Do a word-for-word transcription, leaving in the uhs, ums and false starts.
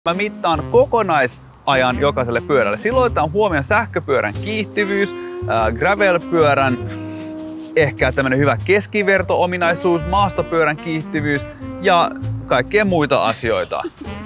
Mä mittaan kokonaisajan jokaiselle pyörälle. Silloin otetaan huomioon sähköpyörän kiihtyvyys, äh, gravel-pyörän ehkä tämmönen hyvä keskiverto-ominaisuus, maastopyörän kiihtyvyys ja kaikkea muita asioita.